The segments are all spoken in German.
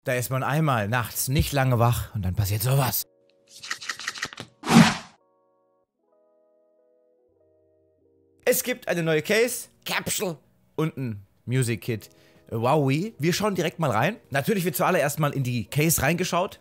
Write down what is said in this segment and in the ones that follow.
Da ist man einmal nachts nicht lange wach und dann passiert sowas. Es gibt eine neue Case, Capsule und ein Music Kit. Wowie. Wir schauen direkt mal rein. Natürlich wird zuallererst mal in die Case reingeschaut.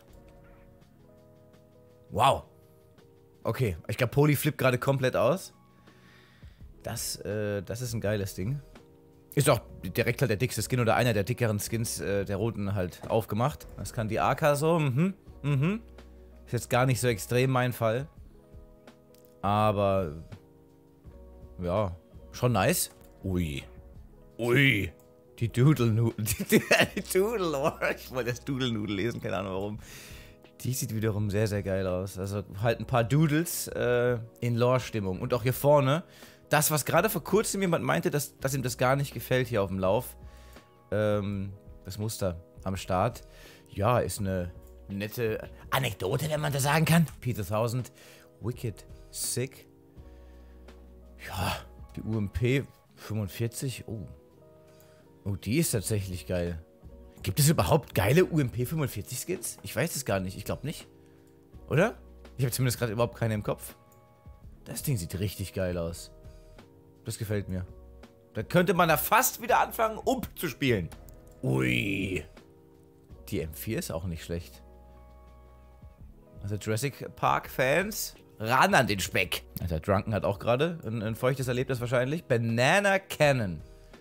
Wow. Okay, ich glaube, Poli flippt gerade komplett aus. Das ist ein geiles Ding. Ist auch direkt halt der dickste Skin oder einer der dickeren Skins der roten halt aufgemacht. Das kann die AK so. Ist jetzt gar nicht so extrem mein Fall. Aber ja, schon nice. Ui. Ui. Die Doodle-Nudel. Die Doodle. Ich wollte das Doodle-Nudel lesen, keine Ahnung warum. Die sieht wiederum sehr, sehr geil aus. Also halt ein paar Doodles in Lore-Stimmung. Und auch hier vorne, das, was gerade vor kurzem jemand meinte, dass ihm das gar nicht gefällt hier auf dem Lauf. Das Muster am Start. Ja, ist eine nette Anekdote, wenn man das sagen kann. P2000. Wicked Sick. Ja, die UMP 45. Oh, die ist tatsächlich geil. Gibt es überhaupt geile UMP 45 Skins? Ich weiß es gar nicht. Ich glaube nicht. Oder? Ich habe zumindest gerade überhaupt keine im Kopf. Das Ding sieht richtig geil aus. Das gefällt mir. Da könnte man da fast wieder anfangen, zu spielen. Ui. Die M4 ist auch nicht schlecht. Also Jurassic Park Fans, ran an den Speck. Alter, Drunken hat auch gerade ein feuchtes Erlebnis wahrscheinlich. Banana Cannon.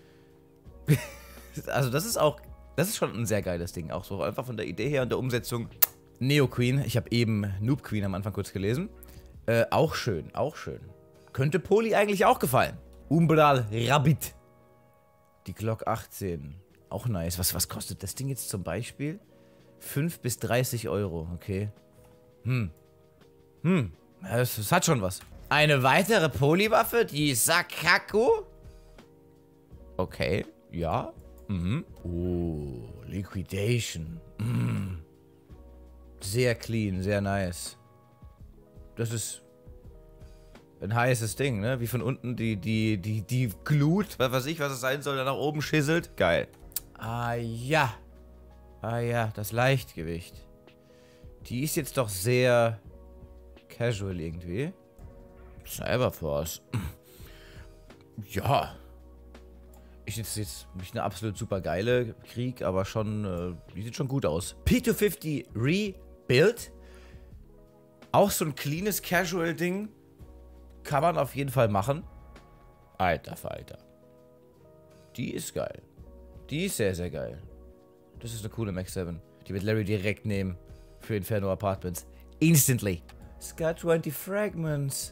Also das ist schon ein sehr geiles Ding. Auch so einfach von der Idee her und der Umsetzung. Neo Queen, ich habe eben Noob Queen am Anfang kurz gelesen. Auch schön, auch schön. Könnte Poli eigentlich auch gefallen. Umbral Rabbit. Die Glock 18. Auch nice. Was kostet das Ding jetzt zum Beispiel? 5 bis 30 Euro, okay. Das hat schon was. Eine weitere Poli-Waffe, die Sakaku. Okay, ja. Oh, Liquidation. Sehr clean, sehr nice. Das ist ein heißes Ding, ne? Wie von unten die Glut, was weiß ich, was es sein soll, da nach oben schisselt. Geil. Ah ja. Ah ja, das Leichtgewicht. Die ist jetzt doch sehr casual irgendwie. Cyberforce. Ja. Ist jetzt nicht eine absolut super geile Krieg, aber schon, die sieht schon gut aus. P250 Rebuild. Auch so ein cleanes Casual-Ding. Kann man auf jeden Fall machen. Alter Falter. Die ist geil. Die ist sehr, sehr geil. Das ist eine coole Max 7. Die wird Larry direkt nehmen. Für Inferno Apartments. Instantly. Scar 20 Fragments.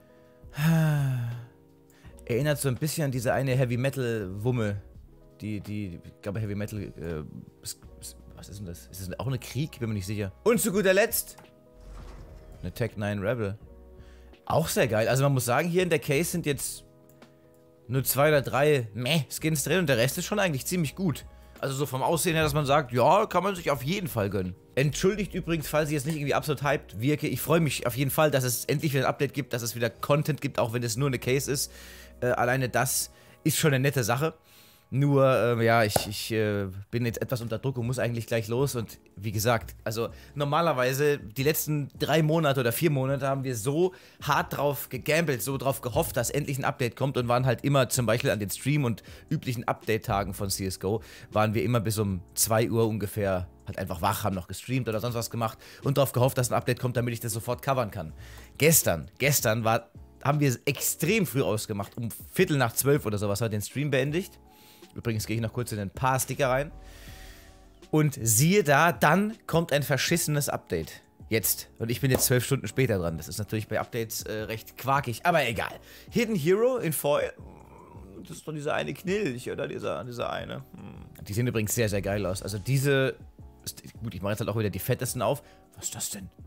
Erinnert so ein bisschen an diese eine Heavy Metal Wumme. Ich glaube Heavy Metal, was ist denn das? Ist das auch eine Krieg? Bin mir nicht sicher. Und zu guter Letzt eine Tech 9 Rebel. Auch sehr geil. Also man muss sagen, hier in der Case sind jetzt nur 2 oder 3 Skins drin und der Rest ist schon eigentlich ziemlich gut. Also so vom Aussehen her, dass man sagt, ja, kann man sich auf jeden Fall gönnen. Entschuldigt übrigens, falls ich jetzt nicht irgendwie absolut hyped wirke. Ich freue mich auf jeden Fall, dass es endlich wieder ein Update gibt, dass es wieder Content gibt, auch wenn es nur eine Case ist. Alleine das ist schon eine nette Sache. Nur, ja, ich bin jetzt etwas unter Druck und muss eigentlich gleich los. Und wie gesagt, also normalerweise die letzten 3 Monate oder 4 Monate haben wir so hart drauf gegambelt, so drauf gehofft, dass endlich ein Update kommt und waren halt immer zum Beispiel an den Stream- und üblichen Update-Tagen von CSGO, waren wir immer bis um 2 Uhr ungefähr halt einfach wach, haben noch gestreamt oder sonst was gemacht und darauf gehofft, dass ein Update kommt, damit ich das sofort covern kann. Gestern haben wir extrem früh ausgemacht, um 11:45 oder sowas, hat den Stream beendigt. Übrigens gehe ich noch kurz in ein paar Sticker rein. Und siehe da, dann kommt ein verschissenes Update. Jetzt. Und ich bin jetzt 12 Stunden später dran. Das ist natürlich bei Updates recht quakig, aber egal. Hidden Hero in Foil. Das ist doch dieser eine Knilch, oder? Dieser eine. Die sehen übrigens sehr, sehr geil aus. Also diese... Gut, ich mache jetzt halt auch wieder die fettesten auf. Was ist das denn?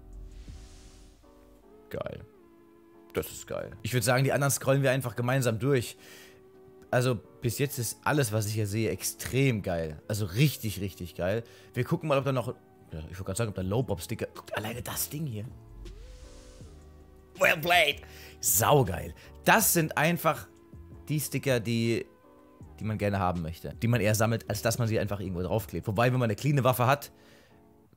Geil. Das ist geil. Ich würde sagen, die anderen scrollen wir einfach gemeinsam durch. Also, bis jetzt ist alles, was ich hier sehe, extrem geil. Also richtig, richtig geil. Wir gucken mal, ob da noch... Ja, ich wollte gerade sagen, ob da Low-Bob-Sticker... Guckt alleine das Ding hier. Well played. Saugeil. Das sind einfach die Sticker, die man gerne haben möchte. Die man eher sammelt, als dass man sie einfach irgendwo draufklebt. Wobei, wenn man eine cleane Waffe hat,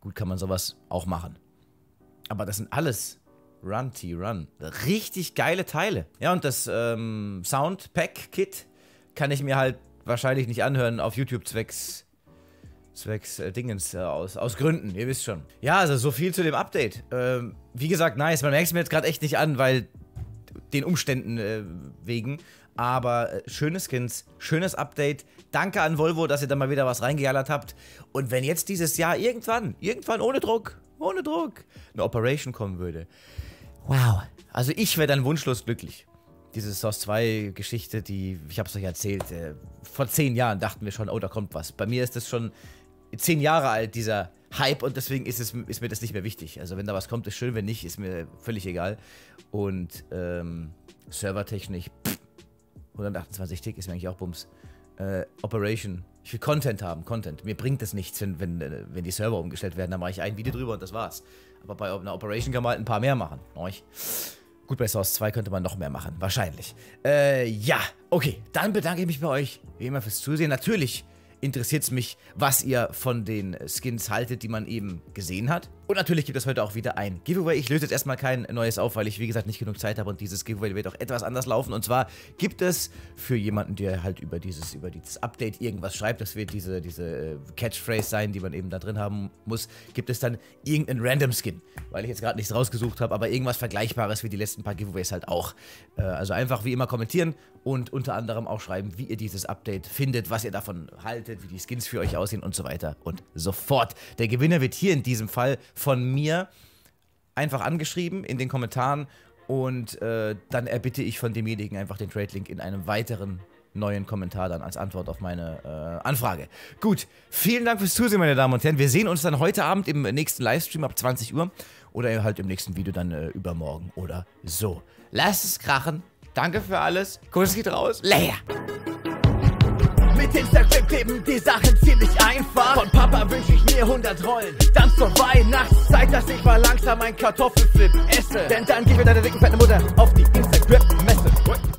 gut, kann man sowas auch machen. Aber das sind alles Run-T-Run. Richtig geile Teile. Ja, und das Soundpack-Kit kann ich mir halt wahrscheinlich nicht anhören auf YouTube zwecks Dingens aus Gründen, ihr wisst schon. Ja, also so viel zu dem Update. Wie gesagt, nice. Man merkt es mir jetzt gerade echt nicht an, weil den Umständen wegen. Aber schöne Skins, schönes Update. Danke an Volvo, dass ihr da mal wieder was reingejallert habt. Und wenn jetzt dieses Jahr irgendwann ohne Druck, eine Operation kommen würde. Wow. Also ich wäre dann wunschlos glücklich. Diese Source 2 Geschichte, ich hab's euch erzählt, vor 10 Jahren dachten wir schon, oh, da kommt was. Bei mir ist das schon 10 Jahre alt, dieser Hype, und deswegen ist mir das nicht mehr wichtig. Also wenn da was kommt, ist schön, wenn nicht, ist mir völlig egal. Und servertechnisch, 128 Tick ist mir eigentlich auch Bums. Operation, ich will Content haben, Content. Mir bringt es nichts, wenn die Server umgestellt werden, dann mache ich ein Video drüber und das war's. Aber bei einer Operation kann man halt ein paar mehr machen. Gut, bei Source 2 könnte man noch mehr machen, wahrscheinlich. Ja, okay, dann bedanke ich mich bei euch, wie immer, fürs Zusehen. Natürlich interessiert es mich, was ihr von den Skins haltet, die man eben gesehen hat. Und natürlich gibt es heute auch wieder ein Giveaway. Ich löse jetzt erstmal kein neues auf, weil ich, wie gesagt, nicht genug Zeit habe und dieses Giveaway wird auch etwas anders laufen. Und zwar gibt es für jemanden, der halt über dieses Update irgendwas schreibt, das wird diese Catchphrase sein, die man eben da drin haben muss, gibt es dann irgendeinen Random Skin, weil ich jetzt gerade nichts rausgesucht habe, aber irgendwas Vergleichbares wie die letzten paar Giveaways halt auch. Also einfach wie immer kommentieren und unter anderem auch schreiben, wie ihr dieses Update findet, was ihr davon haltet, wie die Skins für euch aussehen und so weiter und so fort. Der Gewinner wird hier in diesem Fall von mir einfach angeschrieben in den Kommentaren und dann erbitte ich von demjenigen einfach den Trade-Link in einem weiteren neuen Kommentar dann als Antwort auf meine Anfrage. Gut, vielen Dank fürs Zusehen, meine Damen und Herren. Wir sehen uns dann heute Abend im nächsten Livestream ab 20 Uhr oder halt im nächsten Video dann übermorgen oder so. Lasst es krachen. Danke für alles. Kuss geht raus. Leer. Mit Instagram kleben die Sachen ziemlich einfach. Von Papa wünsch ich mir 100 Rollen. Dann zur Weihnachtszeit, dass ich mal langsam ein Kartoffelflip esse. Denn dann gib mir deine dicken fette Mutter auf die Instagram-Messe.